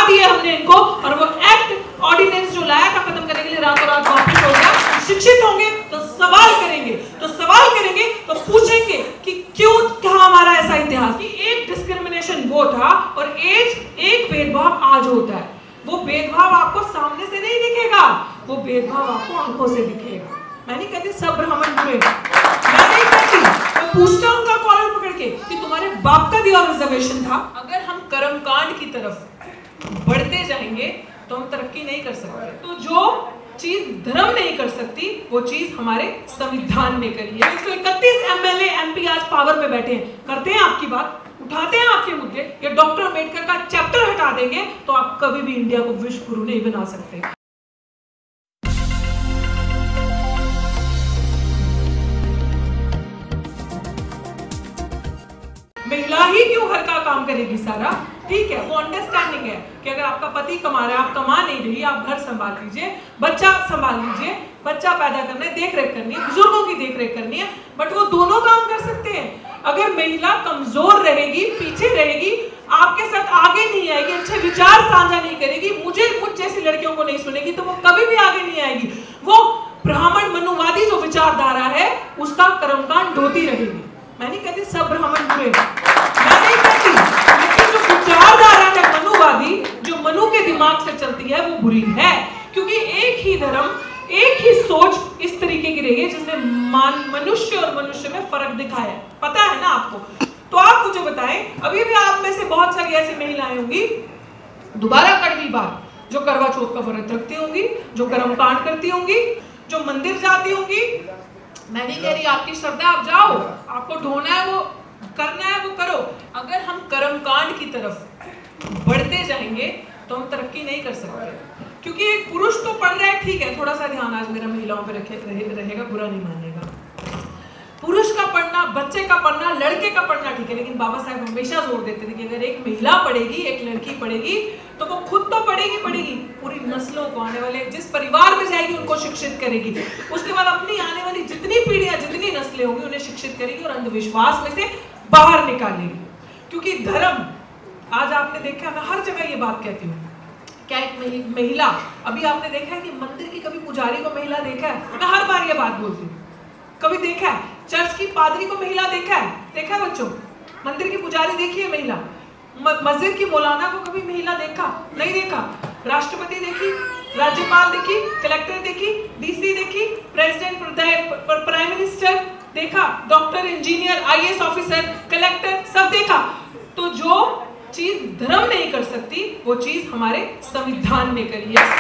दिए हमने इनको, और वो एक्ट ऑर्डिनेंस जो लाया था खत्म करने के लिए रातों रात वापस हो गया। शिक्षित होंगे तो सवाल करेंगे, तो पूछेंगे कि क्यों था हमारा ऐसा इतिहास कि एक डिस्क्रिमिनेशन वो था और एक भेदभाव आज होता है। वो भेदभाव आपको सामने से नहीं दिखेगा, वो भेदभाव आपको आंखों से दिखेगा। मैं नहीं कहती सब ब्राह्मण बुरे, मैं नहीं कहती, मैं पूछता हूं उनका कॉलर पकड़ के कि तुम्हारे बाप का दिया रिजर्वेशन था। अगर हम कर्मकांड की तरफ बढ़ते जाएंगे तो हम तरक्की नहीं कर सकते। तो जो चीज धर्म नहीं कर सकती वो चीज हमारे संविधान ने करी है। 131 एमएलए एमपी आज पावर पे बैठे हैं, करते हैं आपकी बात, उठाते हैं आपके मुद्दे, या डॉक्टर अम्बेडकर का चैप्टर हटा देंगे तो आप कभी भी इंडिया को विश्व गुरु नहीं बना सकते। महिला ही क्यों घर का काम करेगी सारा, ठीक है, वो अंडरस्टैंडिंग है कि अगर आपका पति कमा रहा है, आप कमा नहीं रही, आप घर संभाल लीजिए, बच्चा संभाल लीजिए, बच्चा पैदा करना है, देख रेख करनी है, बुजुर्गों की देख रेख करनी है, बट वो दोनों काम कर सकते हैं। अगर महिला कमजोर रहेगी, पीछे रहेगी, आपके साथ आगे नहीं आएगी, अच्छे विचार साझा नहीं करेगी, मुझ जैसी लड़कियों को नहीं सुनेगी, तो वो कभी भी आगे नहीं आएगी। वो ब्राह्मण मनुवादी जो विचारधारा है उसका कर्मकांड ढोती रहेगी। मैं नहीं कहती सब ब्राह्मण बुरे, मैं नहीं कहती, लेकिन जो विचारधारा है मनुवादी, जो मनु के दिमाग से चलती है, वो बुरी है। क्योंकि एक ही धर्म, एक ही सोच इस तरीके की रही है जिसने मनुष्य और मनुष्य में फर्क दिखाया है। पता है ना आपको? तो आप मुझे बताएं, अभी भी आप में से बहुत सारी ऐसी महिलाएं होंगी, दोबारा कड़वी बात, जो करवा चौथ का व्रत रखती होंगी, जो कर्मकांड करती होंगी, जो मंदिर जाती होंगी। मैं नहीं कह रही आपकी श्रद्धा, आप जाओ, आपको ढोना है वो करना है वो करो। अगर हम कर्मकांड की तरफ बढ़ते जाएंगे तो हम तरक्की नहीं कर सकते। क्योंकि एक पुरुष तो पढ़ रहा है, ठीक है, थोड़ा सा ध्यान आज मेरा महिलाओं पे रहेगा, बुरा नहीं मानेगा। पुरुष का पढ़ना, बच्चे का पढ़ना, लड़के का पढ़ना ठीक है, लेकिन बाबा साहब हमेशा जोर देते थे कि अगर एक महिला पढ़ेगी, एक लड़की पढ़ेगी, तो वो खुद तो पढ़ेगी, पूरी नस्लों को, आने वाले जिस परिवार में जाएगी उनको शिक्षित करेगी, उसके बाद अपनी आने वाली जितनी पीढ़ियां, जितनी नस्लें होंगी उन्हें शिक्षित करेगी और अंधविश्वास में से बाहर निकालेगी। क्योंकि धर्म, आज आपने देखा, मैं हर जगह ये बात कहती हूँ, क्या एक महिला, अभी आपने देखा है कि मंदिर की कभी पुजारी को महिला देखा है? मैं हर बार ये बात बोलती हूँ, कभी देखा है? चर्च की पादरी को महिला देखा है बच्चों? मंदिर की पुजारी देखी है महिला? मस्जिद की मौलाना को कभी महिला देखा? नहीं देखा। राष्ट्रपति देखी, राज्यपाल देखी, कलेक्टर देखी, डीसी देखी, प्रेसिडेंट, प्राइम मिनिस्टर देखा, doctor, engineer, IAS officer, collector, सब देखा। तो जो चीज धर्म नहीं कर सकती वो चीज हमारे संविधान ने करी है।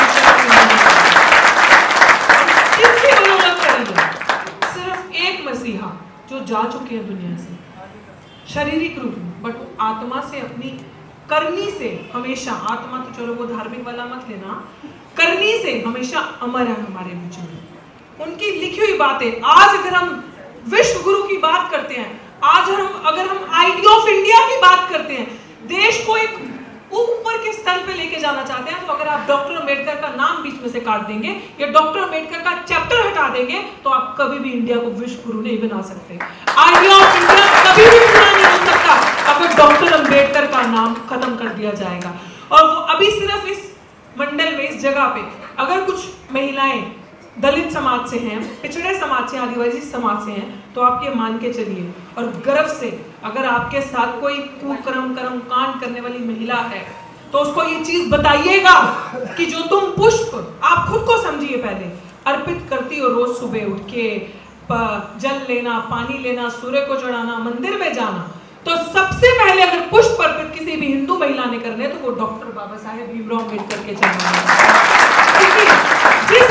किसकी बदौलत करी है? सिर्फ एक मसीहा जो जा चुके हैं दुनिया से शारीरिक रूप में, बट वो आत्मा से, अपनी करनी से हमेशा, आत्मा तो चलो वो धार्मिक वाला मत लेना, करनी से हमेशा अमर है हमारे बीच में। उनकी लिखी हुई बातें, आज अगर हम विश्व गुरु की बात करते हैं, आज अगर हम आइडिया ऑफ इंडिया की बात करते हैं, देश को एक ऊपर के स्तर पे लेके जाना चाहते हैं, तो अगर आप डॉक्टर अम्बेडकर का नाम बीच में से काट देंगे या डॉक्टर अम्बेडकर का चैप्टर हटा देंगे तो आप कभी भी इंडिया को विश्व गुरु नहीं बना सकते। आइडिया ऑफ इंडिया कभी भी पूरा नहीं हो सकता अगर डॉक्टर अम्बेडकर का नाम खत्म कर दिया जाएगा। और वो अभी सिर्फ इस मंडल में, इस जगह पे अगर कुछ महिलाएं दलित समाज से हैं, पिछड़े समाज से, आदिवासी समाज से हैं, तो आप ये मान के चलिए और गर्व से, अगर आपके साथ कोई कुकर्म कांड करने वाली महिला है तो उसको ये चीज बताइएगा कि जो तुम पुष्प, आप खुद को समझिए, पहले अर्पित करती हो रोज सुबह उठ के, जल लेना, पानी लेना, सूर्य को चढ़ाना, मंदिर में जाना, तो सबसे पहले अगर पुष्प अर्पित किसी भी हिंदू महिला ने करने तो वो डॉक्टर बाबा साहेब भीमराव अम्बेडकर के चरणों। जिस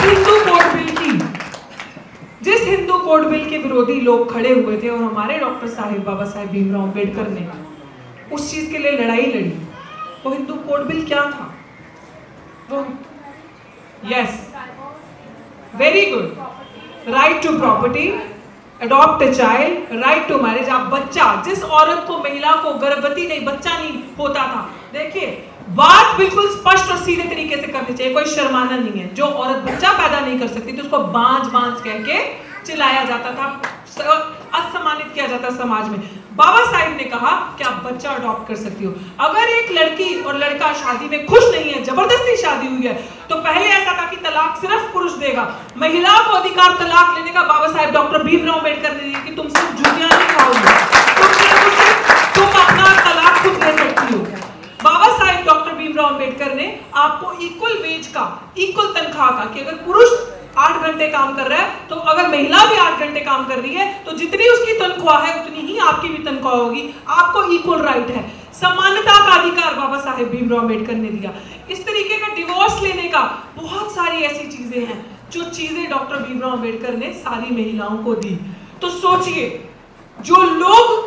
हिंदू कोड बिल के विरोधी लोग खड़े हुए थे और हमारे डॉक्टर साहिब बाबा साहेब भीमराव अम्बेडकर ने उस चीज के लिए लड़ाई लड़ी, वो हिंदू कोड बिल क्या था? वो yes, very good, right to property, adopt a child, right to marriage. आप बच्चा, जिस औरत को, महिला को गर्भवती नहीं, बच्चा नहीं होता था, देखिए बात बिल्कुल स्पष्ट और सीधे तरीके से करनी चाहिए, कोई शर्माना नहीं है। जो औरत बच्चा पैदा नहीं कर सकती तो उसको बांझ कह के चिल्लाया जाता था, असम्मानित किया जाता समाज में। बाबा साहिब ने कहा कि आप बच्चा अडॉप्ट कर सकती हो। अगर एक लड़की और लड़का शादी में खुश नहीं है, जबरदस्ती शादी हुई है, तो पहले ऐसा था कि तलाक सिर्फ पुरुष देगा, महिला को अधिकार तलाक लेने का बाबा साहेब डॉक्टर भीमराव अम्बेडकर ने दिया कि तुम सिर्फ जूतियां नहीं खाओगे, तुम अपना तलाक खुद ले सकती हो। बाबा साहेब डॉक्टर भीमराव अम्बेडकर ने आपको इक्वल वेज का, इक्वल तनख्वाह का, कि अगर पुरुष 8 घंटे काम कर रहा है तो अगर महिला भी 8 घंटे काम कर रही है तो जितनी उसकी तनख्वाह है उतनी ही आपकी भी तनख्वाह होगी, आपको इक्वल राइट है। समानता का अधिकार बाबा साहेब भीमराव अम्बेडकर ने दिया। इस तरीके का डिवोर्स लेने का, बहुत सारी ऐसी चीजें हैं जो चीजें डॉक्टर भीमराव अम्बेडकर ने सारी महिलाओं को दी। तो सोचिए, जो लोग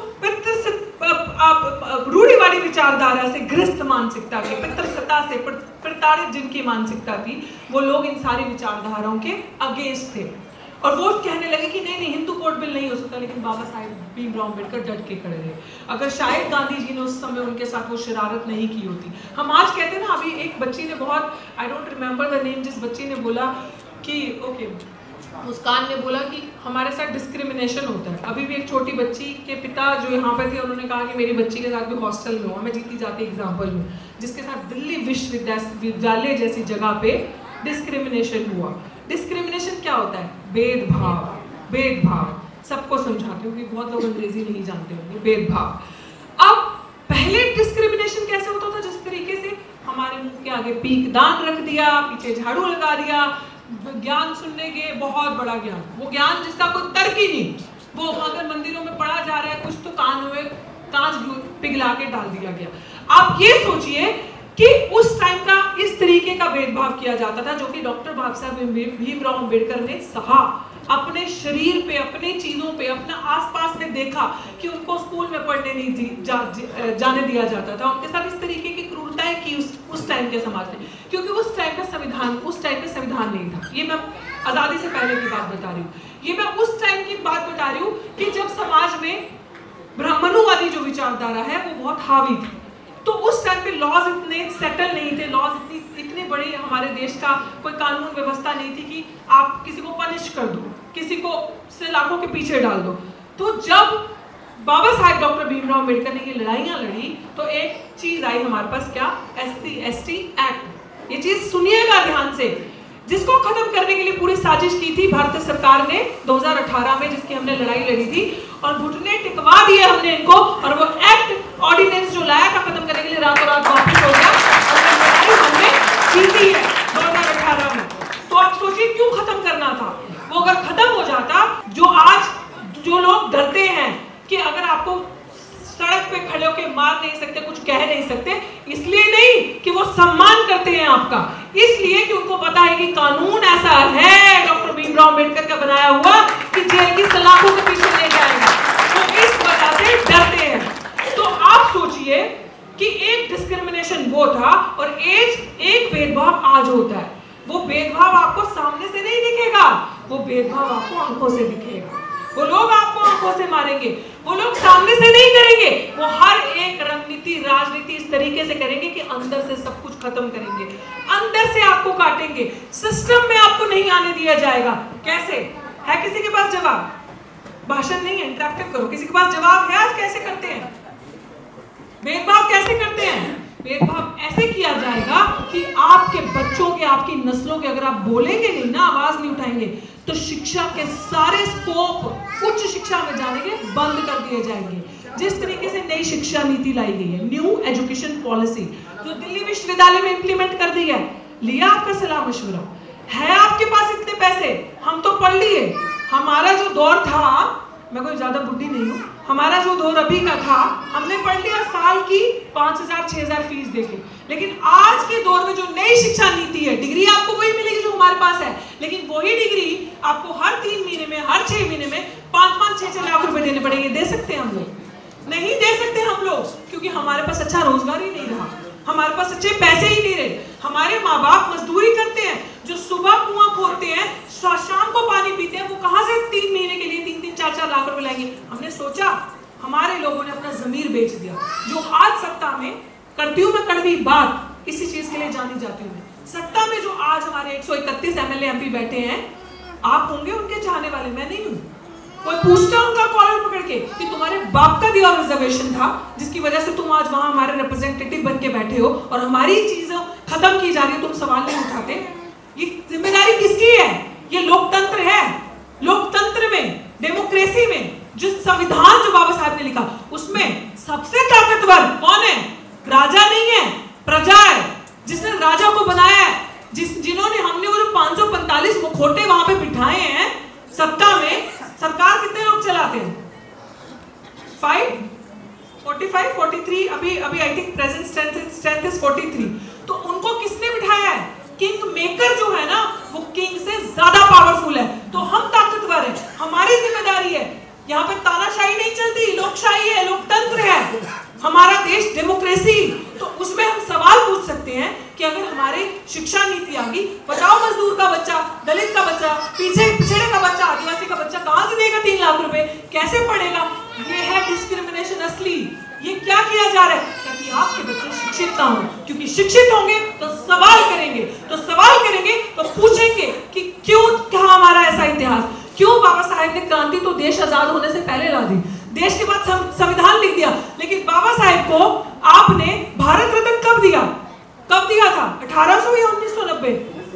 रूढ़िवादी विचारधारा से, गृहस्थ मानसिकता के, पितृसत्ता से प्रताड़ित जिनकी मानसिकता थी, वो लोग इन सारी विचारधाराओं के अगेंस्ट थे और वो कहने लगे कि नहीं हिंदू कोड बिल नहीं हो सकता। लेकिन बाबा साहेब भीमराव अम्बेडकर डट के खड़े रहे। अगर शायद गांधी जी ने उस समय उनके साथ वो शरारत नहीं की होती, हम आज कहते हैं ना, अभी एक बच्ची ने बहुत, I don't remember the name, जिस बच्ची ने बोला कि ओके, मुस्कान ने बोला कि हमारे साथ डिस्क्रिमिनेशन होता है। अभी भी एक छोटी बच्ची के पिता जो यहाँ पे थे, उन्होंने कहा कि मेरी बच्ची के साथ भी हॉस्टल में हुआ, मैं जीती जाती एग्जाम्पल हूँ, जिसके साथ दिल्ली विश्वविद्यालय जैसी जगह पे डिस्क्रिमिनेशन हुआ। डिस्क्रिमिनेशन क्या होता है? भेदभाव। भेदभाव सबको समझाते हो कि बहुत लोग अंग्रेजी नहीं जानते होंगे। भेदभाव। अब पहले डिस्क्रिमिनेशन कैसे होता था? जिस तरीके से हमारे मुंह के आगे पीक दान रख दिया, पीछे झाड़ू लगा दिया, ज्ञान सुनने के, बहुत बड़ा ज्ञान, वो ज्ञान जिसका कोई तर्क ही नहीं, वो अगर मंदिरों में पढ़ा जा रहा है कुछ तो कान में कांच पिघला के डाल दिया गया। आप ये सोचिए कि उस टाइम का इस तरीके का भेदभाव किया जाता था, जो कि डॉक्टर बाबा साहब भीमराव अम्बेडकर ने सहा, अपने शरीर पे, अपने चीजों पे, अपने आसपास में देखा कि उनको स्कूल में पढ़ने नहीं जाने दिया जाता था। उनके साथ इस तरीके की क्रूरताएं की उस टाइम के समाज ने, क्योंकि उस टाइम का संविधान, उस टाइम में संविधान नहीं था। ये मैं आजादी से पहले की बात बता रही हूँ, ये मैं उस टाइम की बात बता रही हूँ कि जब समाज में ब्राह्मणवादी जो विचारधारा है वो बहुत हावी थी। तो उस टाइम पे लॉज इतने सेटल नहीं थे, लॉज इतने बड़े हमारे देश का कोई कानून व्यवस्था नहीं थी कि आप किसी को पनिश कर दो, किसी को सलाखों के पीछे डाल दो। तो जब बाबा साहेब डॉक्टर भीमराव अम्बेडकर ने ये लड़ाइयाँ लड़ी तो एक चीज आई हमारे पास, क्या? SC/ST act. ये चीज सुनिएगा ध्यान से, जिसको खत्म करने के लिए पूरी साजिश की थी भारतीय सरकार ने 2018 में, जिसकी हमने लड़ाई लड़ी थी और घुटने टिकवा दिए हमने इनको, और वो एक्ट ऑर्डिनेंस जो लाया था खत्म करने के लिए रातों रात वापस हो गया और लड़ाई हमने जीती है 2018 में। तो आप सोचिए क्यों खत्म करना था? वो अगर खत्म हो जाता, जो लोग डरते हैं कि अगर आपको सड़क पे खड़े होकर मार नहीं सकते, कुछ कह नहीं सकते, इसलिए नहीं कि वो सम्मान करते हैं आपका, इसलिए कि उनको पता है कि कानून ऐसा है डॉक्टर भीमराव अम्बेडकर का बनाया हुआ कि जेल की सलाखों के पीछे ले जाएगा, तो इस वजह से डरते हैं। तो आप सोचिए कि एक डिस्क्रिमिनेशन वो था और एक भेदभाव आज होता है। वो भेदभाव आपको सामने से नहीं दिखेगा, वो भेदभाव आपको आंखों से दिखेगा। वो लोग आपको आंखों से मारेंगे, वो लोग सामने से नहीं करेंगे, वो हर एक रणनीति, राजनीति इस तरीके से करेंगे कि अंदर से सब कुछ खत्म करेंगे, अंदर से आपको काटेंगे, सिस्टम में आपको नहीं आने दिया जाएगा। कैसे है? किसी के पास जवाब? भाषण नहीं है, इंटरेक्टिव करो। किसी के पास जवाब है? आज कैसे करते हैं भेदभाव? कैसे करते हैं भेदभाव? ऐसे किया जाएगा कि आपके बच्चों के, आपकी नस्लों के, अगर आप बोलेंगे नहीं ना, आवाज नहीं उठाएंगे, तो शिक्षा के सारे स्कोप उच्च शिक्षा में जाने के बंद कर दिए जाएंगे। जिस तरीके से नई शिक्षा नीति लाई गई है, न्यू एजुकेशन पॉलिसी, जो दिल्ली विश्वविद्यालय में इंप्लीमेंट कर दी है, लिया आपका सलाह मशवरा? है आपके पास इतने पैसे? हम तो पढ़ लिए। हमारा जो दौर था, मैं कोई ज्यादा बुढ़ी नहीं हूँ, हमारा जो दौर अभी का था, हमने पढ़ लिया साल की 5,000-6,000 फीस देके। लेकिन आज के दौर में जो नई शिक्षा नीति है, डिग्री आपको वही मिलेगी जो हमारे पास है, लेकिन वही डिग्री आपको हर 3 महीने में, हर 6 महीने में 5-5-6 लाख रुपए देने पड़ेंगे। दे सकते हैं हम लोग? नहीं दे सकते हम लोग, क्योंकि हमारे पास अच्छा रोजगार ही नहीं रहा, हमारे पास अच्छे पैसे ही नहीं रहे। हमारे माँ बाप मजदूरी करते हैं, जो सुबह कुआं खोदते हैं, शाम को पानी पीते हैं, वो कहाँ से 3 महीने के लिए 3-3, 4-4 लाख रुपए लाएंगे? हमने सोचा, हमारे लोगों ने अपना जमीर बेच दिया। जो आज सत्ता में, करती हूँ मैं कड़वी बात, इसी चीज के लिए जानी जाती हूँ, सत्ता में जो आज हमारे 131 MLA MP बैठे हैं, आप होंगे उनके चाहने वाले, मैं नहीं हूँ। कोई पूछता उनका कॉलर पकड़ के कि तुम्हारे बाप का दिया रिजर्वेशन था जिसकी वजह से तुम आज वहां हमारे रिप्रेजेंटेटिव बन के बैठे हो और हमारी चीजों खत्म की जा रही है, तुम सवाल नहीं उठाते। ये जिम्मेदारी किसकी है? ये लोकतंत्र है। लोकतंत्र में, डेमोक्रेसी में जिस संविधान जो बाबा साहब ने लिखा उसमें सबसे ताकतवर कौन है? राजा नहीं है, प्रजा है। जिसने राजा को बनाया है, जिन्होंने हमने वो जो 545 मुखोटे वहां पे बिठाए हैं सत्ता में, सरकार कितने लोग चलाते हैं? 45, 43, अभी I think present strength is 43। तो उनको किसने बिठाया है? किंग मेकर जो है ना, वो किंग से ज्यादा पावरफुल है। तो हम ताकतवर हैं, हमारी जिम्मेदारी है। यहाँ पे तानाशाही नहीं चलती, लोकशाही है, लोकतंत्र है, हमारा देश डेमोक्रेसी। तो उसमें हम सवाल पूछ सकते हैं कि अगर हमारे शिक्षा नीति आ गई, बताओ मजदूर का बच्चा, दलित का बच्चा, पिछड़े का बच्चा, आदिवासी का बच्चा कहां से देगा 3 लाख रुपए? कैसे पढ़ेगा? ये है डिस्क्रिमिनेशन असली। ये क्या किया जा रहा है? ताकि आपके बच्चे शिक्षित ना हो, क्योंकि शिक्षित होंगे तो सवाल करेंगे, तो पूछेंगे कि क्यों कहा हमारा ऐसा इतिहास, क्यों बाबा साहेब ने क्रांति तो देश आजाद होने से पहले ला दी, देश के बाद संविधान लिख दिया, लेकिन बाबा साहेब को आपने भारत रत्न कब दिया? कब दिया था? 1800 या 1990?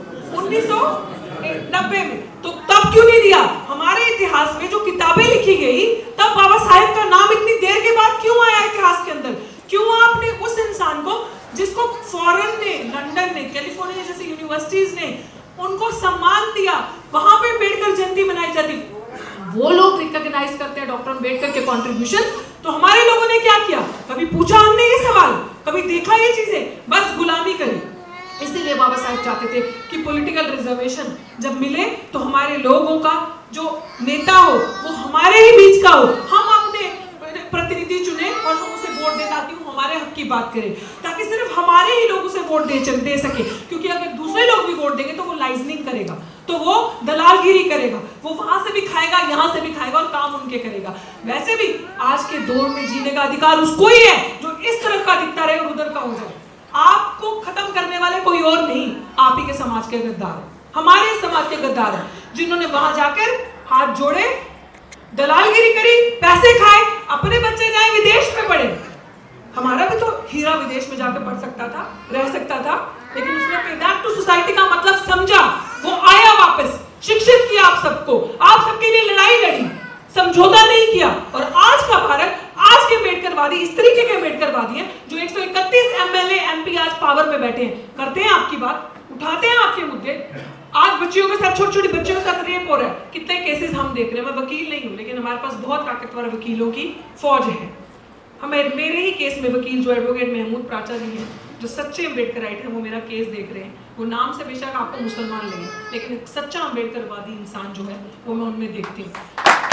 1990 में। तो तब क्यों नहीं दिया? हमारे इतिहास में जो किताबें लिखी गई तब बाबा साहेब का नाम इतनी देर के बाद क्यों आया इतिहास के अंदर? क्यों आपने उस इंसान को, जिसको फॉरेन ने, लंदन ने, कैलिफोर्निया जैसे यूनिवर्सिटीज ने उनको सम्मान दिया, वहां पे अम्बेडकर जयंती मनाई जाती, वो लोग रिकॉग्नाइज करते हैं डॉक्टर अम्बेडकर के कॉन्ट्रीब्यूशन। तो हमारे लोगों ने क्या किया? कभी पूछा हमने ये सवाल? कभी देखा ये चीजें? बस गुलामी करी। इसीलिए बाबा साहब चाहते थे कि पॉलिटिकल रिजर्वेशन जब मिले तो हमारे लोगों का जो नेता हो वो हमारे ही बीच का हो, हम अपने प्रतिनिधि चुने और हम उसे वोट दें ताकि वो हमारे हक की बात करे, ताकि सिर्फ हमारे ही लोग उसे वोट दे सके। क्योंकि अगर दूसरे लोग भी वोट देंगे तो वो लाइजनिंग करेगा, तो वो दलालगिरी करेगा, वो वहां से भी खाएगा, यहाँ से भी खाएगा और काम उनके करेगा। वैसे भी आज के दौर में जीने का अधिकार उसको ही है जो इस तरफ का दिखता रहे और उधर का हो जाए। आपको खत्म करने वाले कोई और नहीं, आप ही के समाज के गद्दार हैं, हमारे समाज के गद्दार हैं, जिन्होंने वहां जाकर हाथ जोड़े, दलालगिरी करी, पैसे खाए, अपने बच्चे जाए विदेश में पढ़े। हमारा भी तो हीरा विदेश में जाकर पढ़ सकता था, रह सकता था, लेकिन उसने पे बैक टू सोसाइटी का मतलब समझा, वो आया वापस, शिक्षित किया आप सबको, आप सबके लिए लड़ाई लड़ी, समझौता नहीं किया। और आज का भारत, आज के अम्बेडकरवादी इस तरीके के अम्बेडकरवादी हैं जो 131 एमएलए एमपी आज पावर में बैठे हैं, करते हैं आपकी बात, उठाते हैं आपके मुद्दे। आज बच्चियों के साथ, छोटी छोटी बच्चियों के साथ रेप हो रहा है, कितने केसेस हम देख रहे हैं। मैं वकील नहीं हूं, लेकिन हमारे पास बहुत ताकतवर वकीलों की फौज है। हमें मेरे ही केस में वकील जो एडवोकेट महमूद प्राचा जी हैं, जो सच्चे अम्बेडकराइट हैं, वो मेरा केस देख रहे हैं। वो नाम से बेशक आपको मुसलमान लगे, लेकिन एक सच्चा अम्बेडकरवादी इंसान जो है वो मैं उनमें देखती हूँ।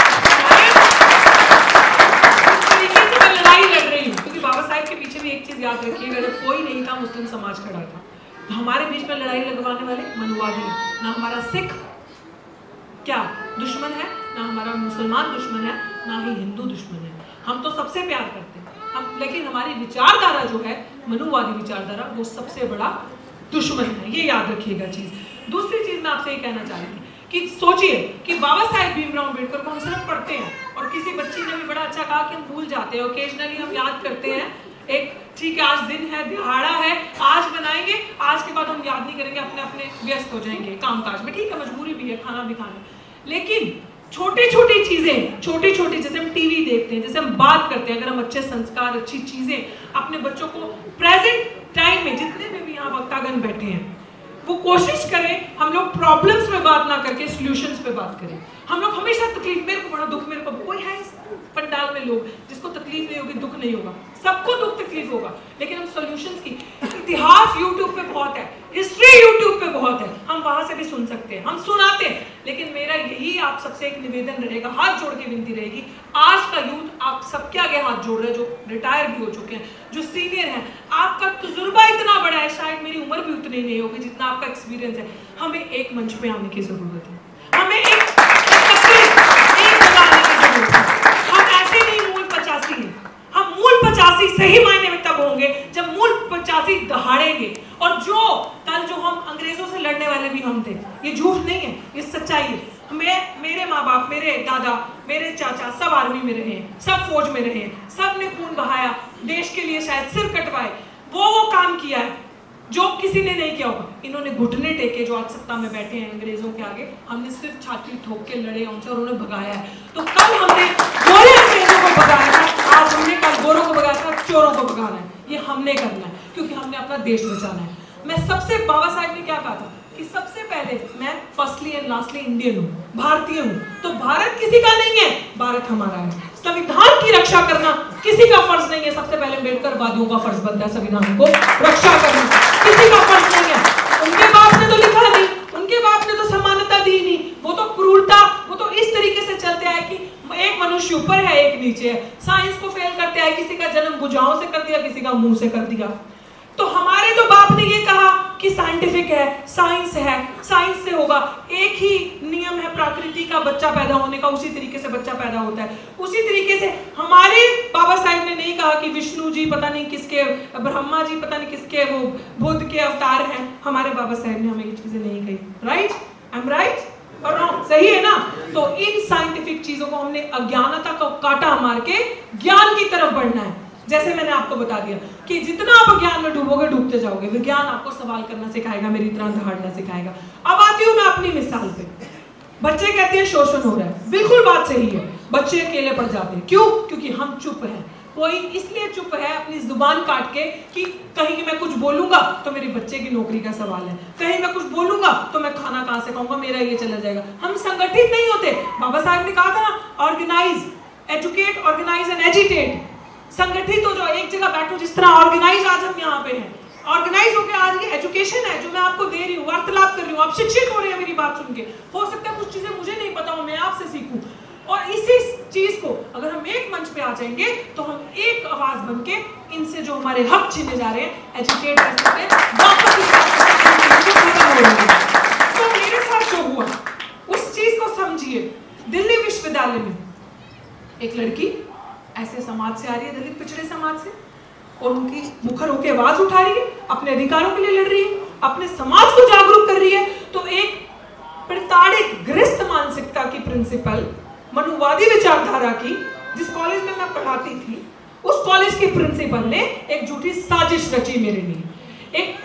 मैं लड़ाई लड़ रही हूँ क्योंकि बाबा साहब के पीछे भी एक चीज याद रखिएगा, जब कोई नहीं था मुस्लिम समाज खड़ा था, तो हमारे बीच में लड़ाई लगवाने वाले मनुवादी, ना हमारा सिख क्या दुश्मन है, ना हमारा मुसलमान दुश्मन है, ना ही हिंदू दुश्मन है। हम तो सबसे प्यार करते हैं हम, लेकिन हमारी विचारधारा जो है मनुवादी विचारधारा, वो सबसे बड़ा दुश्मन है। ये याद रखिएगा चीज। दूसरी चीज मैं आपसे ये कहना चाह रही थी कि सोचिए कि बाबा साहेब भीमराव अम्बेडकर को हम सिर्फ पढ़ते हैं, और किसी बच्ची ने भी बड़ा अच्छा कहा कि हम भूल जाते हैं, ओकेजनली हम याद करते हैं, एक ठीक है आज दिन है, दिहाड़ा है, आज बनाएंगे, आज के बाद हम याद नहीं करेंगे, अपने अपने व्यस्त हो जाएंगे कामकाज में। ठीक है, मजबूरी भी है, खाना भी खाना, लेकिन छोटी छोटी चीजें, छोटी छोटी, जैसे हम टीवी देखते हैं, जैसे हम बात करते हैं, अगर हम अच्छे संस्कार, अच्छी चीजें अपने बच्चों को प्रेजेंट टाइम में, जितने में भी यहाँ वक्तागण बैठे हैं, वो कोशिश करें हम लोग प्रॉब्लम्स में बात ना करके सॉल्यूशंस पे बात करें। हम लोग हमेशा तकलीफ, मेरे को बड़ा दुख, मेरे को, कोई है इस पंडाल में लोग जिसको तकलीफ नहीं होगी, दुख नहीं होगा, सबको दुख तकलीफ होगा, लेकिन हम सॉल्यूशंस की, इतिहास यूट्यूब पे बहुत है, हिस्ट्री यूट्यूब पे बहुत है, हम वहां से भी सुन सकते हैं, हम सुनाते हैं। लेकिन मेरा यही आप सबसे एक निवेदन रहेगा, हाथ जोड़ के विनती रहेगी, आज का यूथ आप सबके आगे हाथ जोड़ रहे हैं, जो रिटायर भी हो चुके हैं, जो सीनियर हैं, आपका तजुर्बा इतना बड़ा है, शायद मेरी उम्र भी उतनी नहीं होगी जितना आपका एक्सपीरियंस है। हमें एक मंच पे आने की जरूरत है, हमें एक हम ऐसे नहीं मूल 85 हैं, हम मूल 85 सही मायने में तब होंगे जब मूल 85 दहाड़ेंगे। और जो कल जो हम अंग्रेजों से लड़ने वाले भी हम थे, ये झूठ नहीं है, ये सच्चाई है। मेरे माँ बाप, मेरे दादा, मेरे चाचा सब आर्मी में रहे, सब फौज में रहे, सब ने खून बहाया देश के लिए, शायद सिर कटवाए, वो काम किया है जो किसी ने नहीं किया होगा। इन्होंने घुटने टेके जो आज सत्ता में बैठे हैं अंग्रेजों के आगे, हमने सिर्फ छाती ठोक के लड़े उनसे और उन्हें भगाया है। तो कल हमने गोरे अंग्रेजों को भगाया था, आज हमने कल गोरों को भगाया था, चोरों को भगाना है। ये हमने करना है क्योंकि हमने अपना देश बचाना है। मैं सबसे, बाबा साहब ने क्या कहा था कि सबसे पहले मैं फर्स्टली एंड लास्टली इंडियन हूँ, भारतीय हूँ। तो भारत किसी का नहीं है, भारत हमारा है। संविधान की रक्षा करना किसी का फर्ज नहीं है, सबसे पहले अम्बेडकर वादियों का फर्ज बनता है संविधान को रक्षा करना, किसी का फर्ज नहीं है। उनके बाप ने तो लिखा नहीं, उनके बाप ने तो समानता दी नहीं, वो तो क्रूरता, वो तो इस तरीके से चलते आए कि एक मनुष्य ऊपर है एक नीचे है। साइंस को फेल करते आए, किसी का जन्म भुजाओं से कर दिया, किसी का मुंह से कर दिया। तो हमारे तो बाप ने ये कहा कि साइंटिफिक है, साइंस है, साइंस से होगा। एक ही नियम है प्रकृति का बच्चा पैदा होने का, उसी तरीके से बच्चा पैदा होता है। उसी तरीके से हमारे बाबा साहब ने नहीं कहा कि विष्णु जी पता नहीं किसके, ब्रह्मा जी पता नहीं किसके वो बुद्ध के अवतार हैं। हमारे बाबा साहब ने हमें ये चीजें नहीं कही। राइट? आई एम राइट और रॉन्ग? सही है ना? तो इन साइंटिफिक चीजों को हमने अज्ञानता को काटा मार के ज्ञान की तरफ बढ़ना है। जैसे मैंने आपको बता दिया कि जितना आप ज्ञान में डूबोगे डूबते जाओगे। विज्ञान आपको सवाल करना सिखाएगा, मेरी तरह दहाड़ना सिखाएगा। अब आती हूँ मैं अपनी मिसाल पे। बच्चे कहते हैं शोषण हो रहा है, बिल्कुल बात सही है, बच्चे अकेले पड़ जाते हैं। क्यों? क्योंकि हम चुप हैं। कोई इसलिए चुप है अपनी जुबान काट के कि कहीं मैं कुछ बोलूंगा तो मेरे बच्चे की नौकरी का सवाल है, कहीं मैं कुछ बोलूंगा तो मैं खाना कहां से खाऊंगा, मेरा ये चला जाएगा। हम संगठित नहीं होते। बाबा साहब ने कहा था ना, organise, educate, organise and agitate. संगठित हो जाओ, एक जगह बैठो। जिस तरह ऑर्गेनाइज आज हम यहाँ पे हैं, ऑर्गेनाइज होकर आज ये एजुकेशन है जो मैं आपको दे रही हूँ, वार्तालाप कर रही हूँ, आप शिक्षित हो रहे हैं मेरी बात सुन के। हो सकता है कुछ चीजें मुझे नहीं पता हो, मैं आपसे सीखूं। और इसी चीज को अगर हम एक मंच पे आ जाएंगे तो हम एक आवाज बन के इनसे जो हमारे हक छीने जा रहे हैं, एजुकेट कर सकते हैं, वापस तो मेरे साथ जो हुआ उस चीज को समझिए। दिल्ली विश्वविद्यालय में एक लड़की ऐसे समाज से आ रही है, दलित पिछड़े समाज से, और उनकी मुखर होकर आवाज उठा रही है, अपने अधिकारों के लिए लड़ रही है, अपने समाज को जागरूक कर रही है। तो एक प्रताड़ित ग्रस्त मानसिकता की प्रिंसिपल, मनुवादी विचारधारा की, जिस कॉलेज में मैं पढ़ाती थी, उस कॉलेज की प्रिंसिपल ने एक झूठी साजिश रची मेरे लिए। एक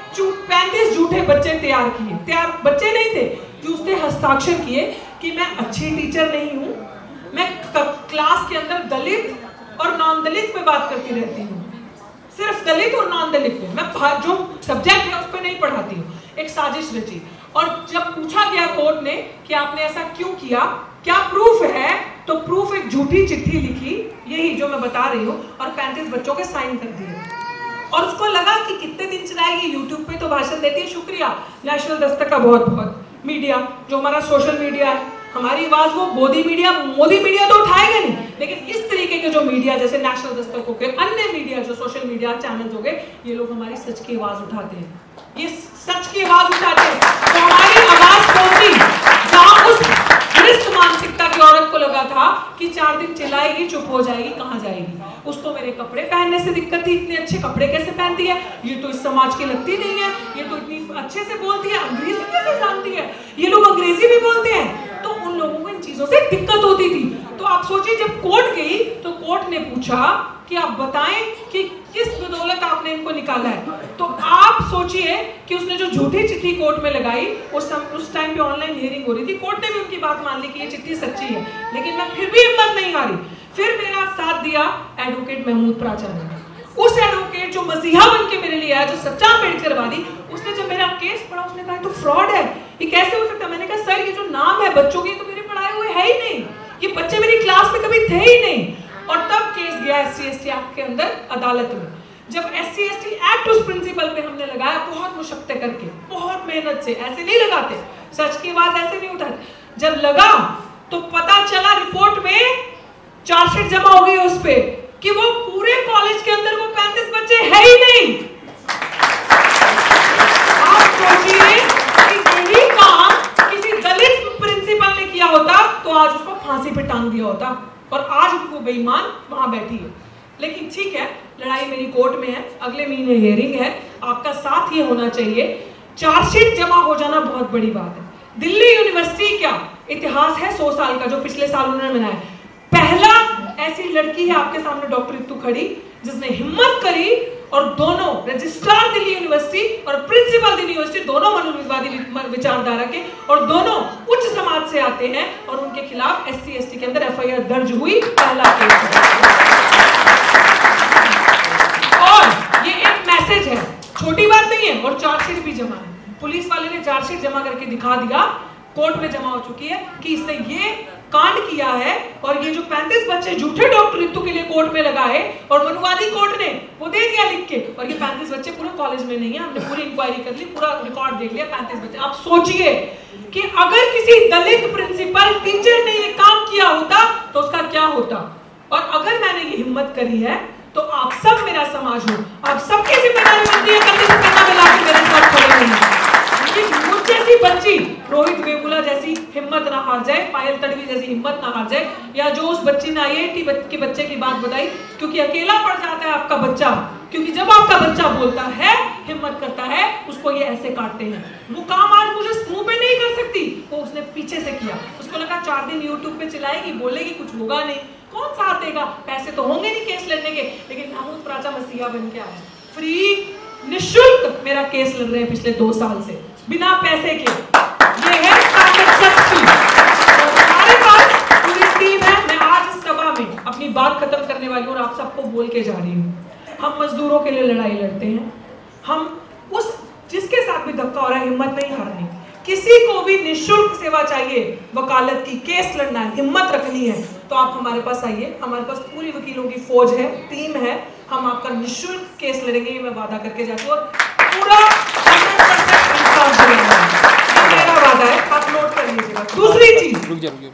35 झूठे बच्चे तैयार किए, तैयार बच्चे नहीं थे, जो उसने हस्ताक्षर किए कि मैं अच्छी टीचर नहीं हूं, मैं क्लास के अंदर दलित और नॉन दलित पे बात करती रहती हूँ, सिर्फ दलित और नॉन दलित पे, मैं जो सब्जेक्ट है उस पर नहीं पढ़ाती हूँ। एक साजिश रची। और जब पूछा गया कोर्ट ने कि आपने ऐसा क्यों किया, क्या प्रूफ है, तो प्रूफ एक झूठी चिट्ठी लिखी, यही जो मैं बता रही हूँ, और 35 बच्चों के साइन कर दिए। और उसको लगा कि कितने दिन चलाएगी, यूट्यूब पे तो भाषण देती है। शुक्रिया नेशनल दस्तक का बहुत बहुत, मीडिया जो हमारा सोशल मीडिया है, हमारी आवाज वो मोदी मीडिया तो उठाएगा नहीं, लेकिन इस तरीके के जो मीडिया जैसे नेशनल दस्तक हो गए, अन्य मीडिया जो सोशल मीडिया चैनल हो गए, ये लोग हमारी सच की आवाज उठाते हैं, ये सच की आवाज उठाते हैं। तो हमारी आवाज पहुंची जहां उस ग्रस्त मानसिकता की औरत को लगा था कि 4 दिन चिल्लाएगी चुप हो जाएगी, कहां जाएगी। उसको मेरे कपड़े पहनने से दिक्कत थी, इतने अच्छे कपड़े कैसे पहनती है, ये तो इस समाज की लगती नहीं है, ये तो इतनी अच्छे से बोलती है, अंग्रेजी कैसे जानती है, ये लोग अंग्रेजी भी बोलते हैं। तो उन लोगों को इन चीजों से दिक्कत होती थी। तो आप सोचिए, जब कोर्ट गई तो कोर्ट ने पूछा कि आप बताएं कि किस बदौलत आपने इनको निकाला है। तो आप सोचिए कि उसने जो झूठी चिट्ठी कोर्ट में लगाई, उस टाइम पे ऑनलाइन हियरिंग हो रही थी, कोर्ट ने भी उनकी बात मान ली कि ये चिट्ठी सच्ची है, लेकिन मैं फिर भी हिम्मत नहीं हारी। फिर मेरा साथ दिया एडवोकेट महमूद प्राचा ने, उस एडवोकेट जो मसीहा बन के मेरे लिए आया, जो सच्चा अम्बेडकरवादी। उसने जब मेरा केस पढ़ा, उसने कहा तो फ्रॉड है, ये कैसे हो सकता है। मैंने कहा सर, ये जो नाम है बच्चों के, तो मेरे पढ़ाए हुए है ही नहीं, ये बच्चे मेरी क्लास में कभी थे ही नहीं। और तब केस गया SC/ST एक्ट के अंदर अदालत में। जब SC/ST एक्ट उस प्रिंसिपल पे हमने लगाया, बहुत मुशक्कत करके, बहुत मेहनत से, ऐसे नहीं लगाते, सच की आवाज ऐसे नहीं उठाते। जब लगा तो पता चला रिपोर्ट में चार्जशीट जमा हो गई उस पे कि वो पूरे कॉलेज के अंदर वो 35 बच्चे है ही नहीं। आप सोचिए कि यही काम किसी दलित प्रिंसिपल ने किया होता तो आज उसको फांसी पे टांग दिया होता, और आज वो बेईमान वहां बैठी है। लेकिन ठीक है, लड़ाई मेरी कोर्ट में है, अगले महीने हियरिंग है, आपका साथ ये होना चाहिए। चार्जशीट जमा हो जाना बहुत बड़ी बात है। दिल्ली यूनिवर्सिटी क्या, इतिहास है 100 साल का जो पिछले साल उन्होंने बनाया। पहला ऐसी लड़की है आपके सामने डॉक्टर रितु खड़ी जिसने हिम्मत करी और दोनों रजिस्ट्रार दिल्ली यूनिवर्सिटी और प्रिंसिपल दिल्ली यूनिवर्सिटी दोनों मनुवादी विचारधारा के और दोनों उच्च समाज से आते हैं और उनके खिलाफ SC ST के अंदर FIR दर्ज हुई, पहला केस। और ये एक मैसेज है, छोटी बात नहीं है, और चार्जशीट भी जमा है। पुलिस वाले ने चार्जशीट जमा करके दिखा दिया, कोर्ट में जमा हो चुकी है कि इसने ये कांड किया है और ये जो 35 बच्चे झूठे डॉक्टर रितु के लिए कोर्ट में लगाए और मनुवादी कोर्ट ने वो दे दिया लिख के, और ये 35 बच्चे पूरे कॉलेज में नहीं है, हमने पूरी इंक्वायरी कर ली, पूरा रिकॉर्ड देख लिया, 35 बच्चे। आप सोचिए कि अगर किसी दलित प्रिंसिपल टीचर ने ये काम किया होता तो उसका क्या होता। और अगर मैंने ये हिम्मत करी है तो आप सब मेरा समाज हो, आप सबकी जिम्मेदारी बनती है कंधे से कंधा मिलाकर मेरे साथ खड़े होना। मुझ जैसी बच्ची, रोहित वेमुला जैसी हिम्मत ना हार जाए, पायल तड़वी जैसी हिम्मत ना हार जाए, या जो उस बच्ची ने IIT के बच्चे की बात बताई, क्योंकि अकेला पड़ जाता है आपका बच्चा, क्योंकि जब आपका बच्चा बोलता है, हिम्मत करता है, उसको ये ऐसे काटते हैं। वो काम आज मुझे मुंह पे नहीं कर सकती, वो उसने पीछे से किया। उसको लगा 4 दिन YouTube पे चलाएगी, बोलेगी, कुछ होगा नहीं, कौन साथ देगा, पैसे तो होंगे नहीं केस लड़ने के। लेकिन महमूद प्राचा मसीहा बन के आया, फ्री निःशुल्क मेरा केस लड़ रहे हैं पिछले 2 साल से, बिना पैसे के। ये है सच्ची। हमारे पास पूरी टीम है। मैं आज इस सभा में अपनी बात खत्म करने वाली हूँ और आप सबको बोल के जा रही हूँ, हम मजदूरों के लिए लड़ाई लड़ते हैं। हम उस जिसके साथ भी धक्का हो रहा है, हिम्मत नहीं हारनी। किसी को भी निःशुल्क सेवा चाहिए, वकालत की, केस लड़ना है, हिम्मत रखनी है, तो आप हमारे पास आइए। हमारे पास पूरी वकीलों की फौज है, टीम है, हम आपका निःशुल्क केस लड़ेंगे, ये मैं वादा करके जाती हूँ। और पूरा 100% इंसाफ दिलाएंगे, मेरा वादा है, आप नोट कर लीजिएगा। दूसरी चीज,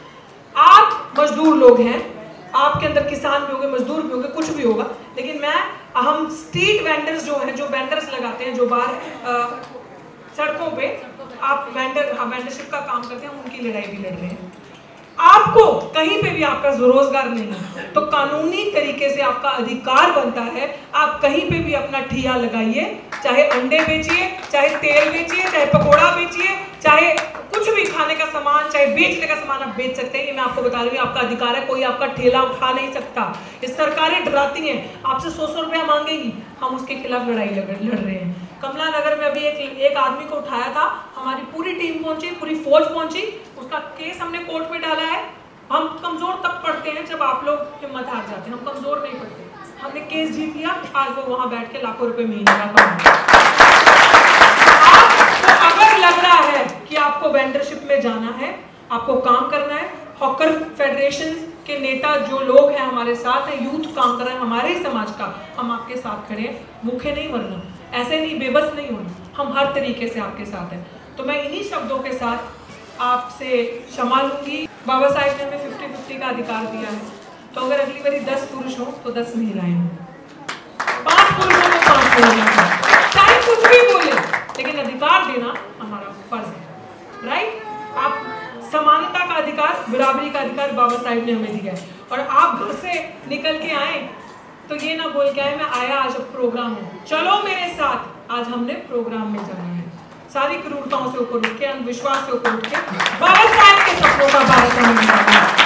आप मजदूर लोग हैं, आपके अंदर किसान भी होंगे, मजदूर भी होंगे, कुछ भी होगा, लेकिन हम स्ट्रीट वेंडर्स जो हैं, जो वेंडर्स लगाते हैं, जो बाहर सड़कों पे आप वेंडरशिप का काम करते हैं, उनकी लड़ाई भी लड़ रहे हैं। आपको कहीं पे भी आपका रोजगार नहीं है तो कानूनी तरीके से आपका अधिकार बनता है, आप कहीं पे भी अपना ठिया लगाइए, चाहे अंडे बेचिए, चाहे तेल बेचिए, चाहे पकोड़ा बेचिए, चाहे कुछ भी खाने का सामान, चाहे बेचने का सामान आप बेच सकते हैं। ये मैं आपको बता रही हूँ, आपका अधिकार है, कोई आपका ठेला उठा नहीं सकता। ये सरकारें डराती हैं, आपसे 100 रुपया मांगेगी, हम उसके खिलाफ लड़ाई लड़ रहे हैं। कमला नगर में अभी एक आदमी को उठाया था, हमारी पूरी टीम पहुंची, पूरी फौज पहुंची, उसका केस हमने कोर्ट में डाला है। हम कमजोर तब पड़ते हैं जब आप लोग हिम्मत हार जाते हैं, हम कमजोर नहीं पड़ते। हमने केस जीत लिया, आज वो वहां बैठ के लाखों रुपए महीने का कमाते। आपको अगर लग रहा है कि आपको वेंडरशिप में जाना है, आपको काम करना है, हॉकर फेडरेशन के नेता जो लोग हैं हमारे साथ हैं, यूथ काम कर रहे हैं हमारे ही समाज का, हम आपके साथ खड़े हैं। भूखे नहीं मरना, ऐसे नहीं, बेबस नहीं होना, हम हर तरीके से आपके साथ हैं। तो मैं इन्हीं शब्दों के साथ आपसे क्षमा लूंगी। बाबा साहेब ने हमें 50-50 का अधिकार दिया है, तो अगर अगली बारी 10 पुरुष हो तो 10 महिलाएं हों, 5 पुरुष हो तो 5 महिलाएं, चाहे कुछ भी बोले, लेकिन अधिकार देना हमारा फर्ज है। राइट? आप समानता का अधिकार, बराबरी का अधिकार बाबा साहेब ने हमें दिया है। और आप घर से निकल के आए तो ये ना बोल के आए मैं आया आज प्रोग्राम है, चलो मेरे साथ, आज हमने प्रोग्राम में जाना है। सारी क्रूरताओं से ऊपर उठ के, अंधविश्वास से ऊपर उठ के बाबा साहेब के सपनों का भारत हमें